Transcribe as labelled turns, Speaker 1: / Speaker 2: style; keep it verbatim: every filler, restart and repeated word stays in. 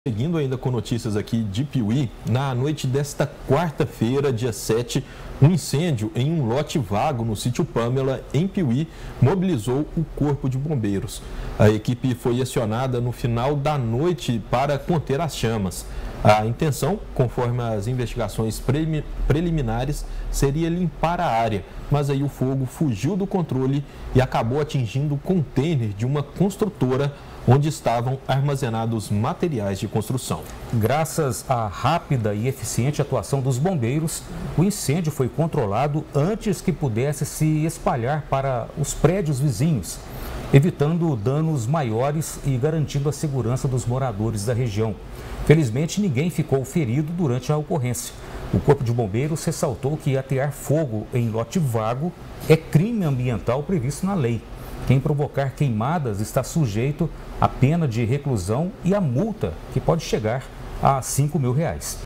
Speaker 1: Seguindo ainda com notícias aqui de Piuí, na noite desta quarta-feira, dia sete, um incêndio em um lote vago no sítio Pamela, em Piuí, mobilizou o Corpo de Bombeiros. A equipe foi acionada no final da noite para conter as chamas. A intenção, conforme as investigações preliminares, seria limpar a área, mas aí o fogo fugiu do controle e acabou atingindo o container de uma construtora onde estavam armazenados materiais de construção.
Speaker 2: Graças à rápida e eficiente atuação dos bombeiros, o incêndio foi controlado antes que pudesse se espalhar para os prédios vizinhos, evitando danos maiores e garantindo a segurança dos moradores da região. Felizmente, ninguém ficou ferido durante a ocorrência. O Corpo de Bombeiros ressaltou que atear fogo em lote vago é crime ambiental previsto na lei. Quem provocar queimadas está sujeito à pena de reclusão e a multa, que pode chegar a cinco mil reais.